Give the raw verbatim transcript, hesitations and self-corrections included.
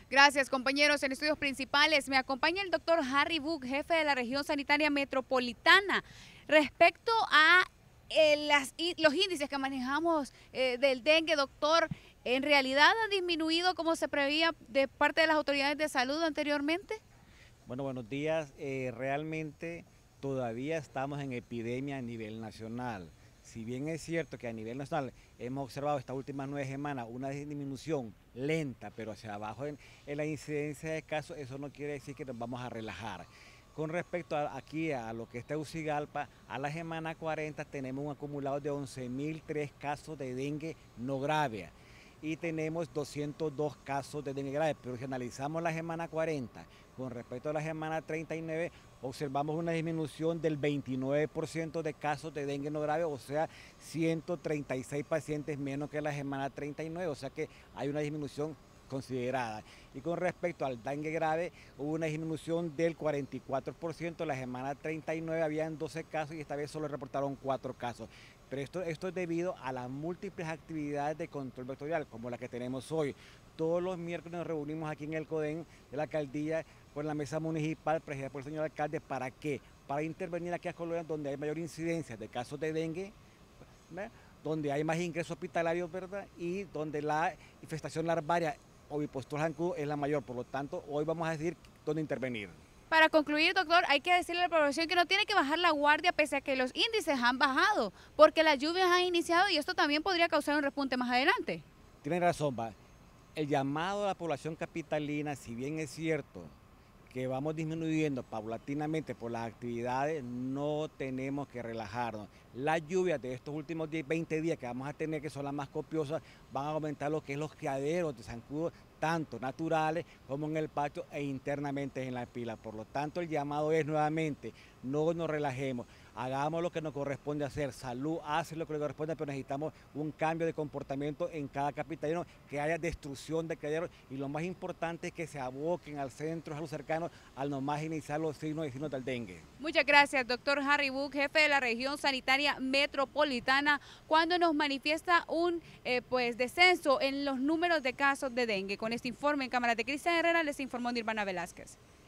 Gracias, compañeros. En estudios principales me acompaña el doctor Harry Book, jefe de la región sanitaria metropolitana. Respecto a eh, las, y, los índices que manejamos eh, del dengue, doctor, ¿en realidad ha disminuido como se preveía de parte de las autoridades de salud anteriormente? Bueno, buenos días. Eh, realmente todavía estamos en epidemia a nivel nacional. Si bien es cierto que a nivel nacional hemos observado estas últimas nueve semanas una disminución lenta, pero hacia abajo en, en la incidencia de casos, eso no quiere decir que nos vamos a relajar. Con respecto a, aquí a lo que es Tegucigalpa, a la semana cuarenta tenemos un acumulado de once mil tres casos de dengue no grave y tenemos doscientos dos casos de dengue grave, pero si analizamos la semana cuarenta con respecto a la semana treinta y nueve, observamos una disminución del veintinueve por ciento de casos de dengue no grave, o sea, ciento treinta y seis pacientes menos que la semana treinta y nueve, o sea que hay una disminución considerada. Y con respecto al dengue grave, hubo una disminución del cuarenta y cuatro por ciento, la semana treinta y nueve habían doce casos y esta vez solo reportaron cuatro casos. Pero esto, esto es debido a las múltiples actividades de control vectorial, como la que tenemos hoy. Todos los miércoles nos reunimos aquí en el CODEN de la alcaldía con la mesa municipal, presidida por el señor alcalde. ¿Para qué? Para intervenir aquí a colonias donde hay mayor incidencia de casos de dengue, ¿verdad?, donde hay más ingresos hospitalarios, ¿verdad?, y donde la infestación larvaria ovipositor zancudo es la mayor. Por lo tanto, hoy vamos a decir dónde intervenir. Para concluir, doctor, hay que decirle a la población que no tiene que bajar la guardia pese a que los índices han bajado, porque las lluvias han iniciado y esto también podría causar un repunte más adelante. Tienen razón, va. El llamado a la población capitalina, si bien es cierto que vamos disminuyendo paulatinamente por las actividades, no tenemos que relajarnos. Las lluvias de estos últimos diez, veinte días que vamos a tener, que son las más copiosas, van a aumentar lo que es los criaderos de zancudos, tanto naturales como en el patio e internamente en la pila. Por lo tanto, el llamado es nuevamente, no nos relajemos, hagamos lo que nos corresponde hacer. Salud hace lo que le corresponde, pero necesitamos un cambio de comportamiento en cada capitalino, que haya destrucción de criaderos y lo más importante es que se aboquen al centro de salud cercano al nomás iniciar los signos y signos del dengue. Muchas gracias, doctor Harry Book, jefe de la región sanitaria metropolitana, cuando nos manifiesta un eh, pues descenso en los números de casos de dengue. Con este informe en cámara de Cristian Herrera les informó Nirvana Velázquez.